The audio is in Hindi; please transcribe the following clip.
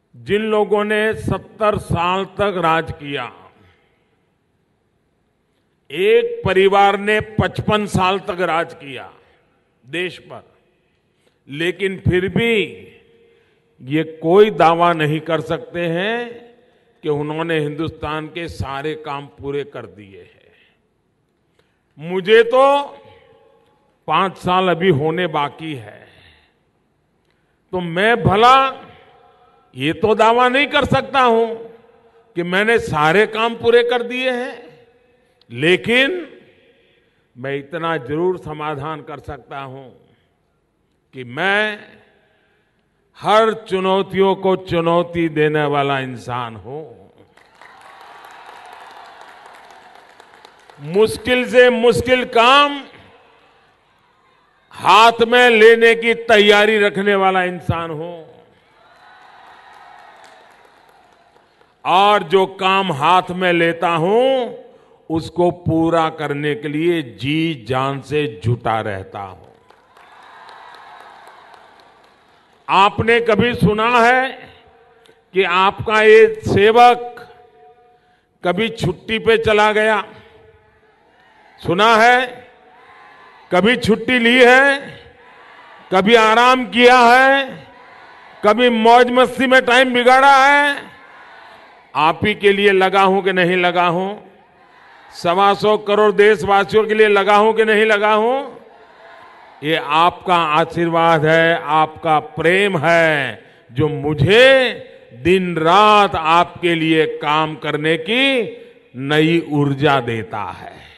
जिन लोगों ने 70 साल तक राज किया, एक परिवार ने 55 साल तक राज किया देश पर, लेकिन फिर भी ये कोई दावा नहीं कर सकते हैं कि उन्होंने हिंदुस्तान के सारे काम पूरे कर दिए हैं। मुझे तो 5 साल अभी होने बाकी है, तो मैं भला ये तो दावा नहीं कर सकता हूं कि मैंने सारे काम पूरे कर दिए हैं, लेकिन मैं इतना जरूर समाधान कर सकता हूं कि मैं हर चुनौतियों को चुनौती देने वाला इंसान हूं। मुश्किल से मुश्किल काम हाथ में लेने की तैयारी रखने वाला इंसान हूं, और जो काम हाथ में लेता हूं उसको पूरा करने के लिए जी जान से जुटा रहता हूं। आपने कभी सुना है कि आपका ये सेवक कभी छुट्टी पे चला गया? सुना है? कभी छुट्टी ली है? कभी आराम किया है? कभी मौज मस्ती में टाइम बिगाड़ा है? आप ही के लिए लगा हूं कि नहीं लगा हूं? 125 करोड़ देशवासियों के लिए लगा हूं कि नहीं लगा हूं? ये आपका आशीर्वाद है, आपका प्रेम है, जो मुझे दिन रात आपके लिए काम करने की नई ऊर्जा देता है।